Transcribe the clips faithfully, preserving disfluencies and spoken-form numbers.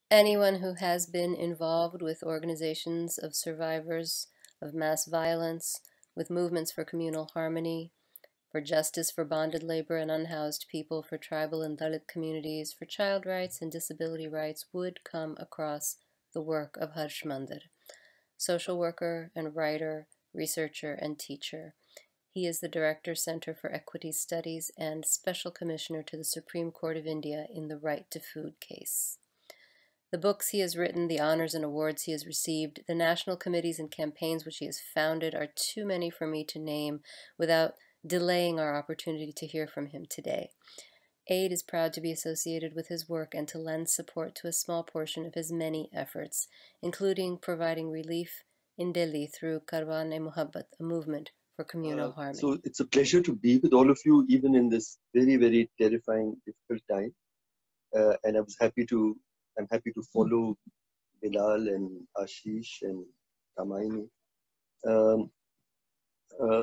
anyone who has been involved with organizations of survivors of mass violence, with movements for communal harmony, for justice for bonded labor and unhoused people, for tribal and Dalit communities, for child rights and disability rights would come across the work of Harsh Mandir, social worker and writer, researcher and teacher. He is the Director, Center for Equity Studies, and Special Commissioner to the Supreme Court of India in the Right to Food case. The books he has written, the honors and awards he has received, the national committees and campaigns which he has founded are too many for me to name without delaying our opportunity to hear from him today. AID is proud to be associated with his work and to lend support to a small portion of his many efforts, including providing relief in Delhi through Karwan-e-Muhabbat, a movement for communal Uh, harmony. so it's a pleasure to be with all of you, even in this very, very terrifying, difficult time. Uh, and I was happy to, I'm happy to follow Bilal and Ashish and Kamaini. Um, uh,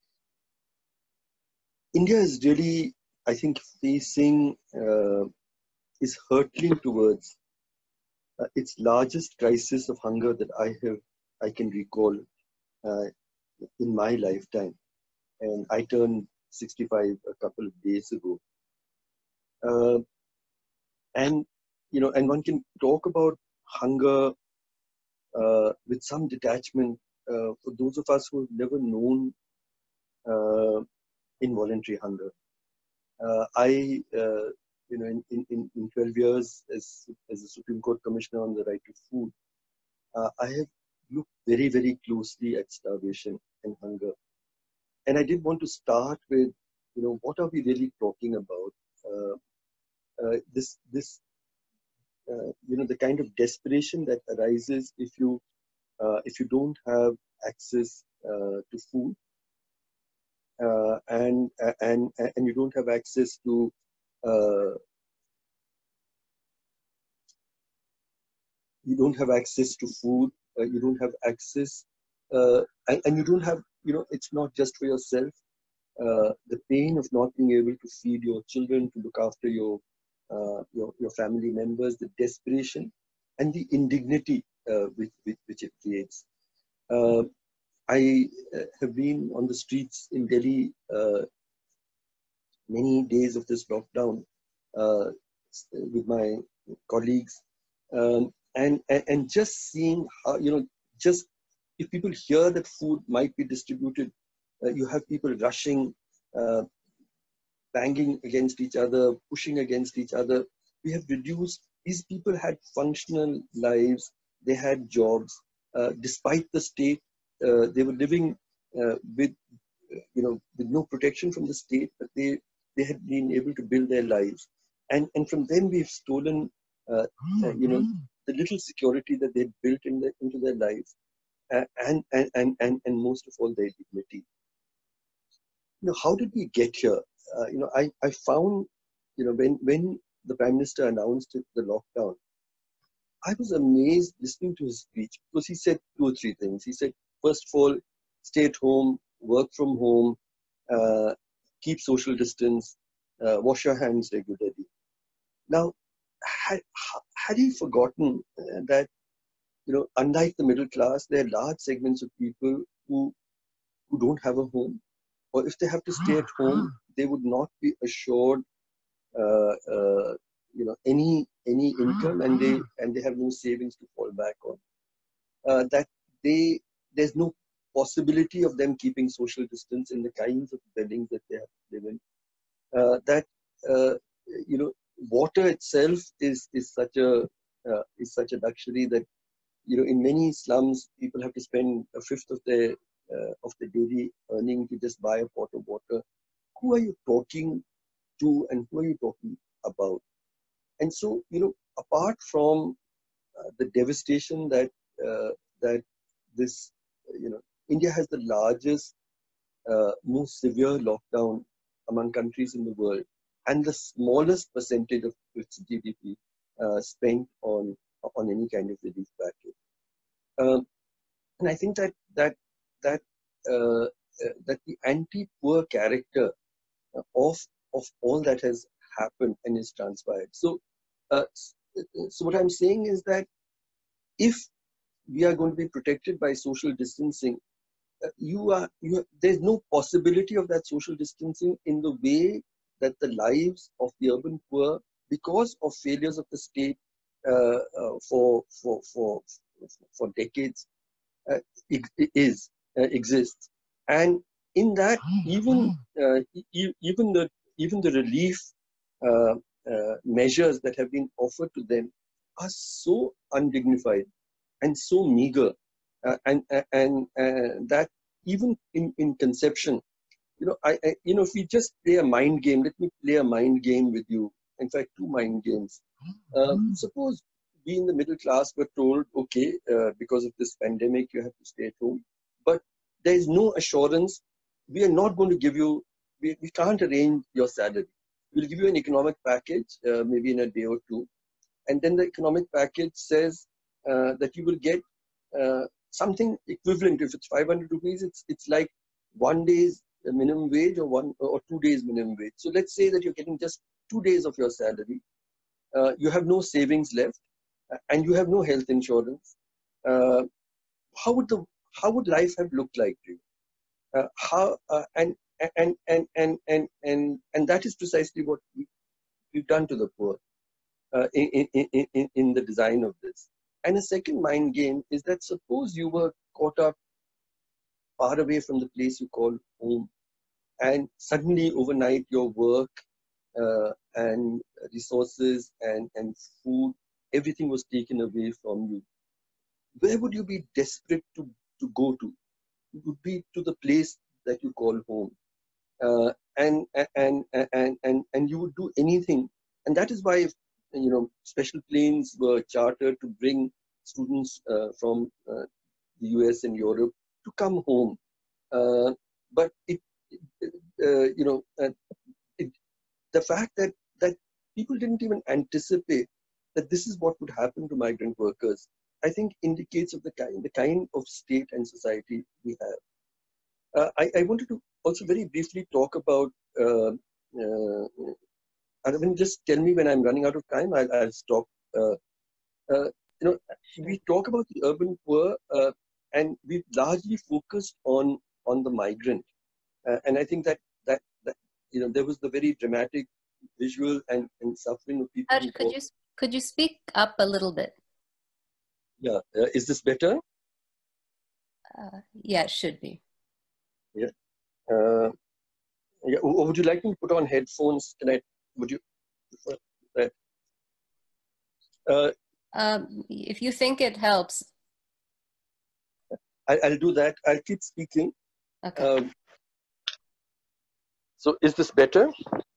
India is really, I think, facing, uh, is hurtling towards uh, its largest crisis of hunger that I have, I can recall uh, in my lifetime. And I turned sixty-five a couple of days ago. Uh, and, you know, and one can talk about hunger uh, with some detachment uh, for those of us who have never known uh, involuntary hunger. Uh, I, uh, you know, in, in, in twelve years as, as a Supreme Court Commissioner on the right to food, uh, I have looked very, very closely at starvation and hunger. And I did want to start with, you know, what are we really talking about? Uh, uh, this, this, uh, you know, the kind of desperation that arises if you, uh, if you don't have access uh, to food, uh, and and and you don't have access to uh, you don't have access to food, uh, you don't have access, uh, and, and you don't have, you know, it's not just for yourself. Uh, the pain of not being able to feed your children, to look after your uh, your, your family members, the desperation and the indignity uh, which, which, which it creates. Uh, I uh, have been on the streets in Delhi uh, many days of this lockdown uh, with my colleagues, um, and, and and just seeing how, you know, just if people hear that food might be distributed, uh, you have people rushing, uh, banging against each other, pushing against each other. We have reduced. These people had functional lives. They had jobs. Uh, despite the state, uh, they were living uh, with, you know, with no protection from the state, but they they had been able to build their lives, and and from them we've stolen, uh, uh, you know, the little security that they built in the, into their lives, uh, and, and and and and most of all their dignity. You know, how did we get here? Uh, you know, I I found, you know, when when the Prime Minister announced it, the lockdown, I was amazed listening to his speech because he said two or three things. He said, first of all, stay at home, work from home, uh, keep social distance, uh, wash your hands regularly. Now, had, had he forgotten uh, that, you know, unlike the middle class, there are large segments of people who, who don't have a home, or if they have to stay at home, they would not be assured, uh, uh, you know, any any income, and they and they have no savings to fall back on. Uh, that they there's no possibility of them keeping social distance in the kinds of buildings that they have to live in. Uh, that uh, you know, water itself is is such a uh, is such a luxury that, you know, in many slums people have to spend a fifth of their uh, of the daily earning to just buy a pot of water. Who are you talking to, and who are you talking about? And so, you know, apart from uh, the devastation that uh, that this, you know, India has the largest, uh, most severe lockdown among countries in the world, and the smallest percentage of its G D P uh, spent on on any kind of relief package. Um, and I think that that that uh, uh, that the anti-poor character of of all that has happened and is transpired. So, uh, so what I'm saying is that if we are going to be protected by social distancing, uh, you are, you, there's no possibility of that social distancing in the way that the lives of the urban poor, because of failures of the state uh, uh, for, for, for, for decades, uh, is, uh, exists. And in that, even, uh, e even, the, even the relief uh, uh, measures that have been offered to them are so undignified and so meager, uh, and and uh, that even in, in conception, you know, I, I you know, if we just play a mind game, let me play a mind game with you. In fact, two mind games. Uh, suppose we in the middle class were told, okay, uh, because of this pandemic, you have to stay at home, but there is no assurance. We are not going to give you. We, we can't arrange your salary. We'll give you an economic package, uh, maybe in a day or two, and then the economic package says uh, that you will get uh, something equivalent. If it's five hundred rupees, it's it's like one day's minimum wage or one or two days minimum wage. So let's say that you're getting just two days of your salary. Uh, you have no savings left, uh, and you have no health insurance. Uh, how would the how would life have looked like to you? Uh, how uh, and, and and and and and and that is precisely what we, we've done to the poor. Uh, in, in, in, in the design of this. And a second mind game is that suppose you were caught up far away from the place you call home, and suddenly overnight your work uh, and resources and, and food, everything was taken away from you. Where would you be desperate to, to go to? It would be to the place that you call home. Uh, and, and, and, and, and you would do anything. And that is why, you know, special planes were chartered to bring students uh, from uh, the U S and Europe to come home. Uh, but it, it uh, you know, uh, it, the fact that that people didn't even anticipate that this is what would happen to migrant workers, I think indicates of the kind, the kind of state and society we have. Uh, I, I wanted to also very briefly talk about. Uh, uh, Arvind, just tell me when I'm running out of time. I'll, I'll stop. Uh, uh, you know, Sure. we talk about the urban poor, uh, and we've largely focused on on the migrant, uh, and I think that that that you know there was the very dramatic visual and, and suffering of people Raj, who could go. you could you speak up a little bit? Yeah, uh, is this better? Uh, yeah, it should be. Yeah. Uh, yeah. Or would you like me to put on headphones? Can I? Would you? Uh, uh, Um, if you think it helps. I, I'll do that. I'll keep speaking. Okay. Um, so, is this better?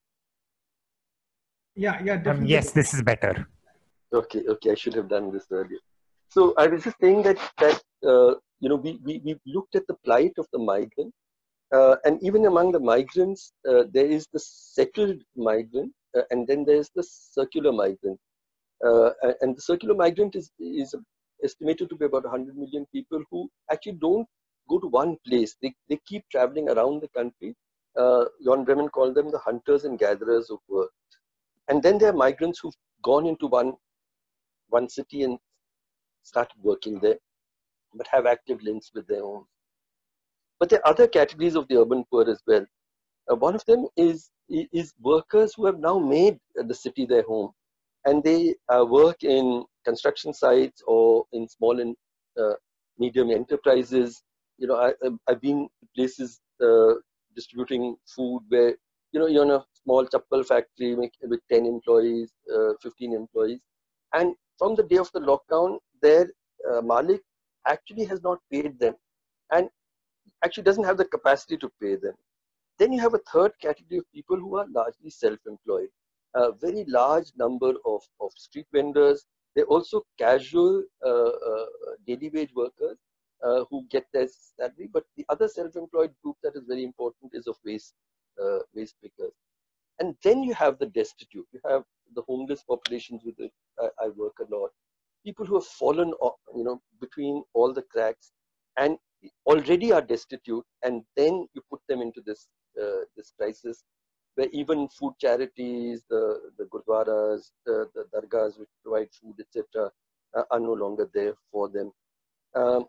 Yeah, yeah, Um, definitely. yes, this is better. Okay, okay, I should have done this earlier. So I was just saying that that uh, you know we, we we looked at the plight of the migrant, uh, and even among the migrants, uh, there is the settled migrant, uh, and then there is the circular migrant, uh, and, and the circular migrant is is estimated to be about one hundred million people who actually don't go to one place. They they keep traveling around the country. Uh, Jon Bremen called them the hunters and gatherers of work. And then there are migrants who've gone into one one city and started working there, but have active links with their own. But there are other categories of the urban poor as well. Uh, one of them is is workers who have now made the city their home, and they uh, work in construction sites or in small and uh, medium enterprises. You know, I, I've been to places uh, distributing food where you know you're in a small chappal factory with ten employees, uh, fifteen employees, and from the day of the lockdown, their uh, Malik actually has not paid them, and actually doesn't have the capacity to pay them. Then you have a third category of people who are largely self-employed. A very large number of, of street vendors. They're also casual uh, uh, daily wage workers uh, who get their salary. But the other self-employed group that is very important is of waste, uh, waste pickers. And then you have the destitute. You have the homeless populations with which I, I work a lot. People who have fallen, you know, between all the cracks and already are destitute, and then you put them into this uh, this crisis. where even food charities, the, the gurdwaras, the, the dargahs which provide food, et cetera, uh, are no longer there for them. Um,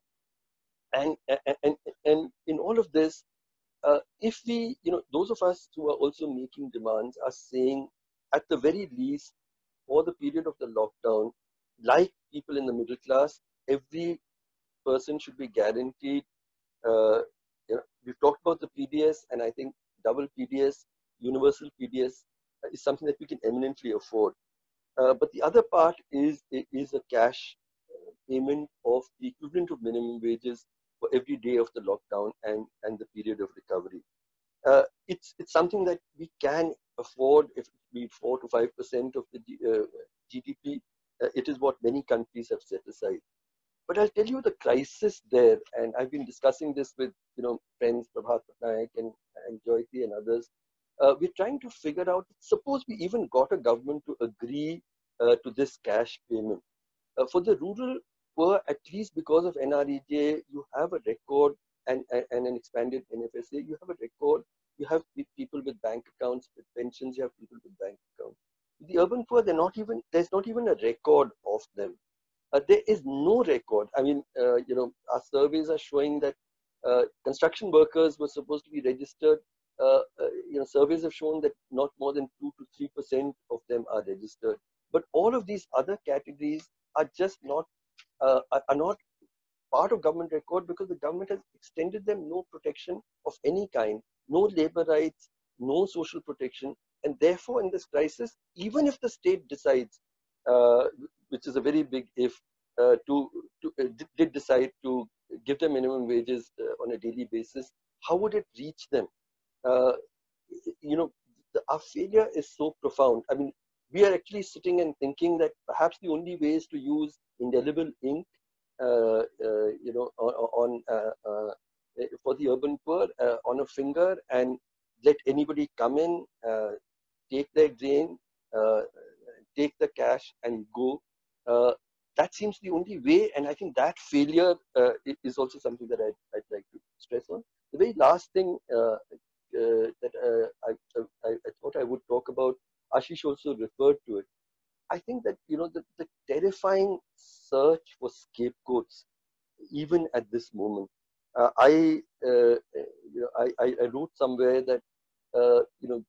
and, and, and, and in all of this, uh, if we, you know, those of us who are also making demands are saying, at the very least, for the period of the lockdown, like people in the middle class, every person should be guaranteed. Uh, you know, we've talked about the P D S, and I think double P D S, universal P D S, uh, is something that we can eminently afford. Uh, but the other part is is a cash uh, payment of the equivalent of minimum wages for every day of the lockdown and, and the period of recovery. Uh, it's it's something that we can afford if it be four to five percent of the uh, G D P. Uh, it is what many countries have set aside. But I'll tell you the crisis there, and I've been discussing this with you know friends Prabhat Patnaik and, and Joyati and others. Uh, we're trying to figure out, suppose we even got a government to agree uh, to this cash payment. Uh, for the rural poor, at least because of N R E J, you have a record and, and, and an expanded N F S A, you have a record, you have people with bank accounts, with pensions, you have people with bank accounts. The urban poor, they're not even, there's not even a record of them. Uh, there is no record. I mean, uh, you know, our surveys are showing that uh, construction workers were supposed to be registered. Uh, uh, you know, surveys have shown that not more than two to three percent of them are registered. But all of these other categories are just not uh, are, are not part of government record because the government has extended them no protection of any kind, no labor rights, no social protection, and therefore in this crisis, even if the state decides, uh, which is a very big if, uh, to, to uh, did decide to give them minimum wages uh, on a daily basis, how would it reach them? Uh, you know, the, our failure is so profound. I mean, we are actually sitting and thinking that perhaps the only way is to use indelible ink, uh, uh, you know, on, on uh, uh, for the urban poor uh, on a finger and let anybody come in, uh, take their grain, uh, take the cash and go. Uh, that seems the only way, and I think that failure uh, is also something that I'd, I'd like to stress on. The very last thing uh, uh, that uh, I, I, I thought I would talk about, Ashish also referred to it. I think that you know the, the terrifying search for scapegoats, even at this moment. Uh, I, uh, you know, I, I, I wrote somewhere that uh, you know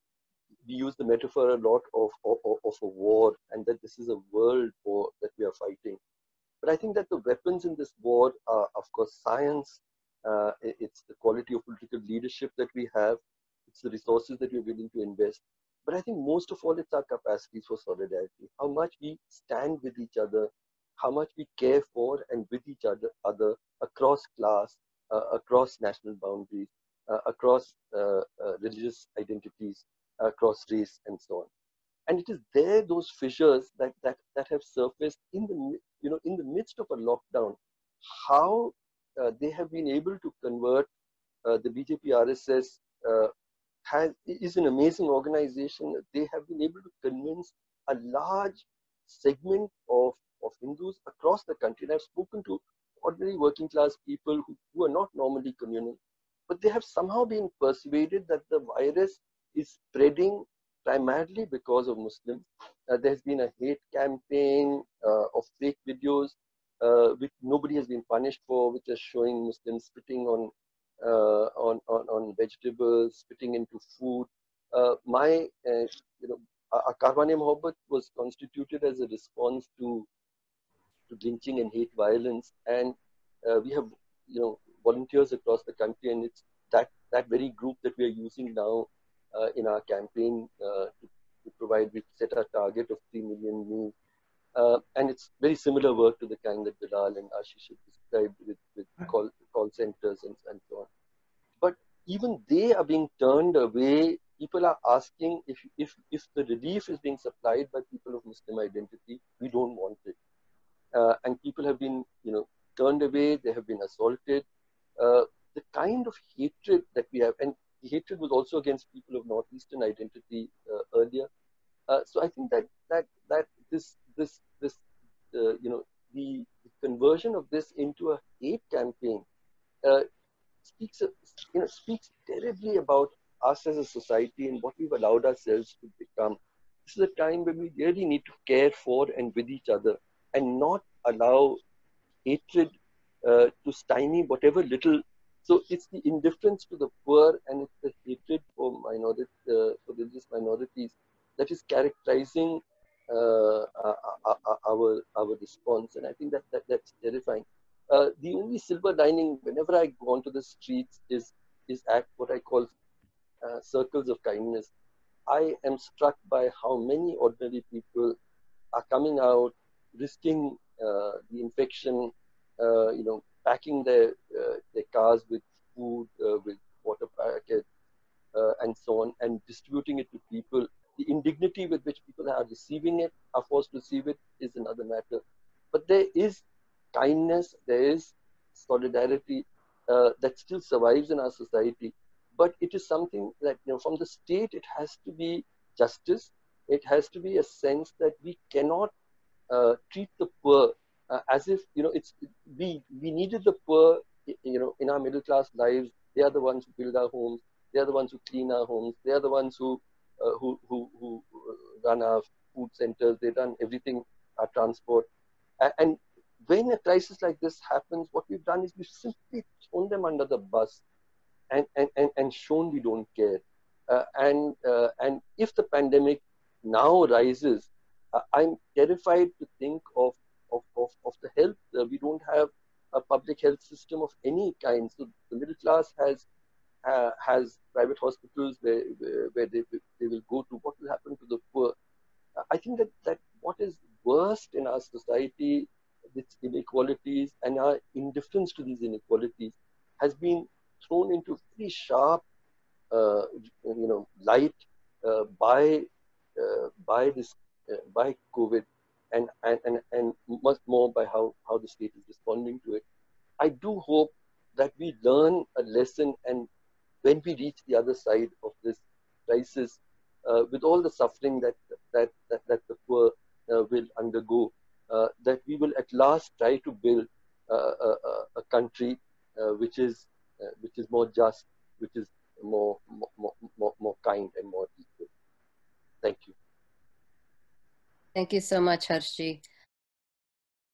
we use the metaphor a lot of, of, of a war, and that this is a world war that we are fighting. But I think that the weapons in this war are, of course, science. Uh, it's the quality of political leadership that we have. It's the resources that we're willing to invest. But I think most of all, it's our capacities for solidarity. How much we stand with each other, how much we care for and with each other, other across class, uh, across national boundaries, uh, across uh, uh, religious identities, across race, and so on. And it is there those fissures that that that have surfaced in the you know in the midst of a lockdown, how uh, they have been able to convert uh, the B J P R S S uh, has is an amazing organization. They have been able to convince a large segment of of Hindus across the country. And I've spoken to ordinary working class people who, who are not normally communal, but they have somehow been persuaded that the virus is spreading primarily because of Muslims. Uh, there's been a hate campaign uh, of fake videos, uh, which nobody has been punished for, which are showing Muslims spitting on uh, on, on on vegetables, spitting into food. Uh, my uh, you know, our Karwan-e Mohabbat was constituted as a response to to lynching and hate violence, and uh, we have you know volunteers across the country, and it's that that very group that we are using now uh, in our campaign uh, to, to provide. We set a target of three million meals, uh, and it's very similar work to the kind that Bilal and Ashish have described with, with call call centers and, and so on. But even they are being turned away. People are asking if if if the relief is being supplied by people of Muslim identity, we don't want it. Uh, and people have been, you know, turned away. They have been assaulted. Uh, the kind of hatred that we have, and the hatred was also against people of northeastern identity uh, earlier. Uh, so I think that that that this this this uh, you know the, the conversion of this into a hate campaign uh, speaks you know speaks terribly about us as a society and what we've allowed ourselves to become. This is a time where we really need to care for and with each other and not allow hatred uh, to stymie whatever little. So it's the indifference to the poor and it's the hatred for minority, uh, for religious minorities that is characterizing uh, our our response. And I think that, that that's terrifying. Uh, the only silver lining whenever I go onto the streets is is act what I call uh, circles of kindness. I am struck by how many ordinary people are coming out, risking uh, the infection, uh, you know, packing their uh, their cars with food, uh, with water packets, uh, and so on, and distributing it to people. The indignity with which people are receiving it, are forced to receive it, is another matter. But there is kindness, there is solidarity uh, that still survives in our society. But it is something that, you know, from the state, it has to be justice. It has to be a sense that we cannot uh, treat the poor uh, as if, you know, it's we we needed the poor, you know, in our middle class lives. They are the ones who build our homes. They are the ones who clean our homes. They are the ones who uh, who, who who run our food centers. They run everything, our transport. And when a crisis like this happens, what we've done is we've simply thrown them under the bus and and and, and shown we don't care. Uh, and uh, and if the pandemic now rises, uh, I'm terrified to think of of, of, of the health. Uh, we don't have a public health system of any kind. So the middle class has uh, has private hospitals where where, where they, they will go to. What will happen to the poor? Uh, I think that, that what is worst in our society, its inequalities and our indifference to these inequalities, has been thrown into very sharp, uh, you know, light uh, by uh, by this uh, by COVID, and, and and and much more by how how the state is responding to it. I do hope that we learn a lesson, and when we reach the other side of this crisis, uh, with all the suffering that that that, that the poor uh, will undergo, uh, that we will at last try to build uh, a, a, a country uh, which is uh, which is more just, which is more more, more more kind and more equal. Thank you. Thank you so much, Harshji.